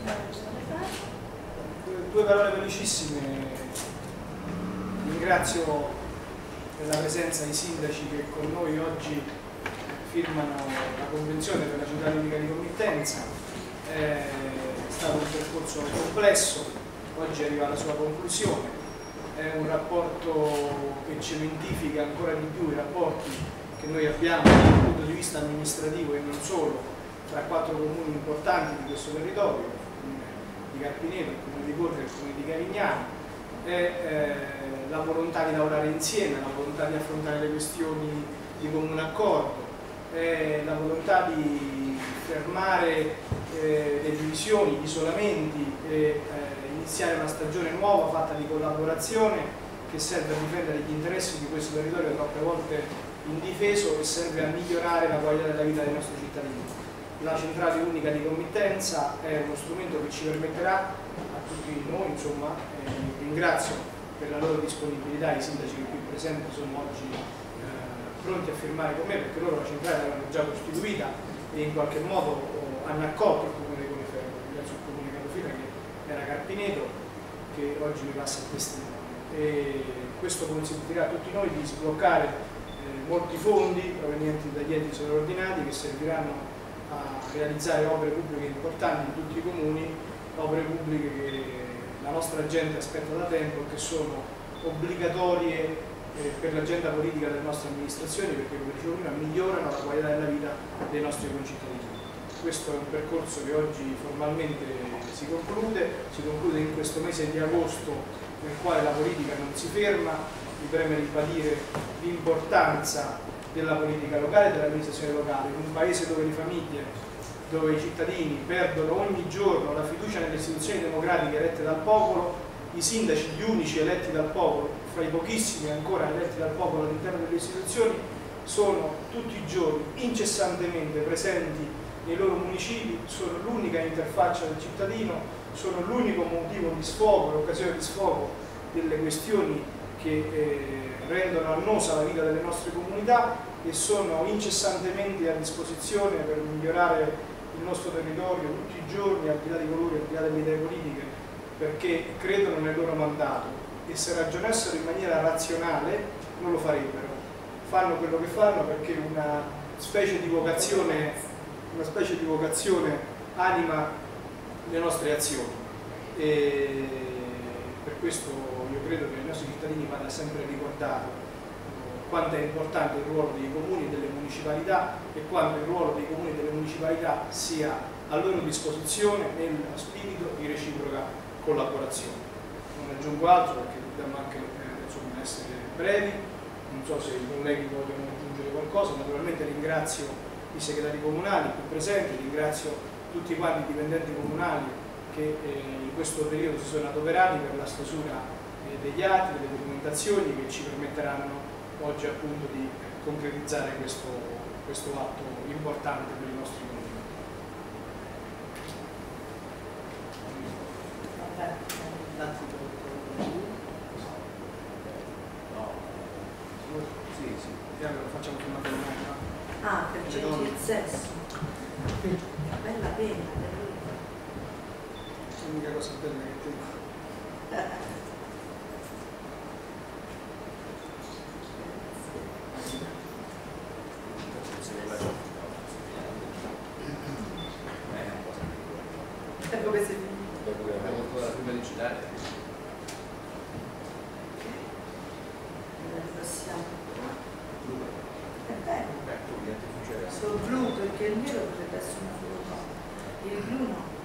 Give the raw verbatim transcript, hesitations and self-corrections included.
Due parole velocissime. Ringrazio per la presenza dei sindaci che con noi oggi firmano la convenzione per la città libica di committenza. È stato un percorso complesso, oggi arriva alla sua conclusione. È un rapporto che cementifica ancora di più i rapporti che noi abbiamo dal punto di vista amministrativo e non solo tra quattro comuni importanti di questo territorio, il comune di Carpineto, il comune di Borgio e il comune di Carignano. È eh, la volontà di lavorare insieme, la volontà di affrontare le questioni di comune accordo, è la volontà di fermare eh, le divisioni, gli isolamenti e eh, iniziare una stagione nuova fatta di collaborazione che serve a difendere gli interessi di questo territorio troppe volte indifeso e serve a migliorare la qualità della vita dei nostri cittadini. La centrale unica di committenza è uno strumento che ci permetterà a tutti noi, insomma, eh, ringrazio per la loro disponibilità, i sindaci che qui presenti sono oggi eh, pronti a firmare con me perché loro la centrale l'avevano già costituita e in qualche modo oh, hanno accolto il comune di Colleferro, ringrazio il comune di Capofila che era Carpineto, che oggi mi passa il testimone. E questo consentirà a tutti noi di sbloccare eh, molti fondi provenienti dagli enti sovraordinati che serviranno a realizzare opere pubbliche importanti in tutti i comuni, opere pubbliche che la nostra gente aspetta da tempo e che sono obbligatorie eh, per l'agenda politica delle nostre amministrazioni perché, come dicevo prima, migliorano la qualità della vita dei nostri concittadini. Questo è un percorso che oggi formalmente si conclude, si conclude in questo mese di agosto nel quale la politica non si ferma. Mi preme ribadire l'importanza della politica locale e dell'amministrazione locale, in un paese dove le famiglie, dove i cittadini perdono ogni giorno la fiducia nelle istituzioni democratiche elette dal popolo, i sindaci, gli unici eletti dal popolo, fra i pochissimi ancora eletti dal popolo all'interno delle istituzioni, sono tutti i giorni incessantemente presenti nei loro municipi, sono l'unica interfaccia del cittadino, sono l'unico motivo di sfogo, l'occasione di sfogo delle questioni che eh, rendono annosa la vita delle nostre comunità e sono incessantemente a disposizione per migliorare il nostro territorio tutti i giorni, al di là di colori, al di là delle idee politiche, perché credono nel loro mandato e se ragionassero in maniera razionale non lo farebbero. Fanno quello che fanno perché una specie di vocazione, una specie di vocazione anima le nostre azioni. E per questo io credo che ai nostri cittadini vada sempre ricordato quanto è importante il ruolo dei comuni e delle municipalità e quanto il ruolo dei comuni e delle municipalità sia a loro disposizione nel spirito di reciproca collaborazione. Non aggiungo altro perché dobbiamo anche eh, insomma, essere brevi, non so se i colleghi vogliono aggiungere qualcosa, naturalmente ringrazio i segretari comunali qui presenti, ringrazio tutti quanti i dipendenti comunali che eh, in questo periodo si sono adoperati per la stesura eh, degli atti, delle documentazioni che ci permetteranno oggi appunto di concretizzare questo, questo atto importante per i nostri comuni. Sì, sì, lo facciamo prima per me. Ah, per il sesso. Bella pena. L'unica cosa bella che te. Come si abbiamo ancora la prima di girare. passiamo. È bello. Ecco, niente succede. Sul blu perché il nero potrebbe essere una foto. Il blu no.